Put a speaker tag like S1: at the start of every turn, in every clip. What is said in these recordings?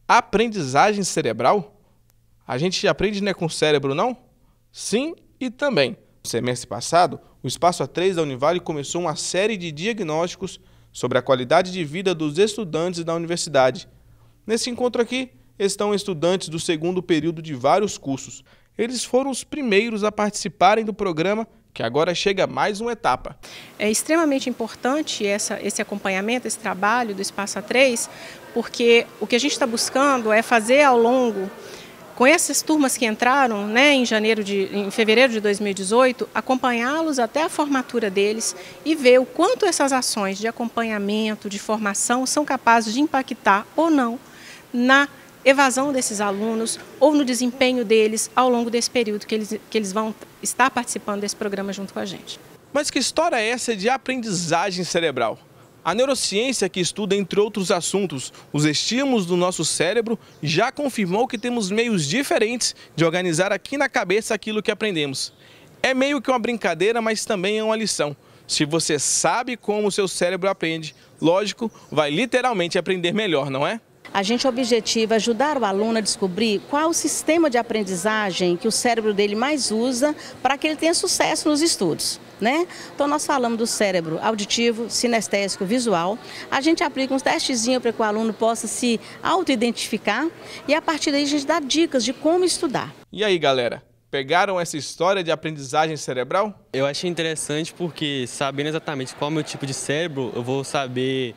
S1: Aprendizagem cerebral? A gente aprende, né, com o cérebro, não? Sim e também. No semestre passado, o Espaço A3 da Univale começou uma série de diagnósticos sobre a qualidade de vida dos estudantes da universidade. Nesse encontro aqui estão estudantes do segundo período de vários cursos. Eles foram os primeiros a participarem do programa, que agora chega a mais uma etapa.
S2: É extremamente importante esse acompanhamento, esse trabalho do Espaço A3, porque o que a gente está buscando é fazer ao longo, com essas turmas que entraram, né, em fevereiro de 2018, acompanhá-los até a formatura deles e ver o quanto essas ações de acompanhamento, de formação, são capazes de impactar ou não na evasão desses alunos ou no desempenho deles ao longo desse período que eles vão estar participando desse programa junto com a gente.
S1: Mas que história é essa de aprendizagem cerebral? A neurociência, que estuda, entre outros assuntos, os estímulos do nosso cérebro, já confirmou que temos meios diferentes de organizar aqui na cabeça aquilo que aprendemos. É meio que uma brincadeira, mas também é uma lição. Se você sabe como o seu cérebro aprende, lógico, vai literalmente aprender melhor, não é?
S3: A gente objetiva ajudar o aluno a descobrir qual o sistema de aprendizagem que o cérebro dele mais usa para que ele tenha sucesso nos estudos, né? Então nós falamos do cérebro auditivo, sinestésico, visual. A gente aplica uns testezinhos para que o aluno possa se auto-identificar e a partir daí a gente dá dicas de como estudar.
S1: E aí, galera? Pegaram essa história de aprendizagem cerebral?
S4: Eu achei interessante porque, sabendo exatamente qual é o meu tipo de cérebro, eu vou saber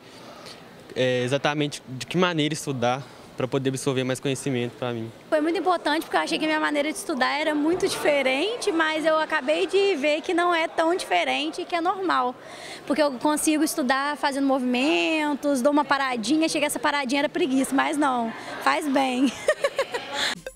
S4: exatamente de que maneira estudar para poder absorver mais conhecimento para mim.
S5: Foi muito importante porque eu achei que a minha maneira de estudar era muito diferente, mas eu acabei de ver que não é tão diferente e que é normal. Porque eu consigo estudar fazendo movimentos, dou uma paradinha, chega essa paradinha era preguiça, mas não, faz bem.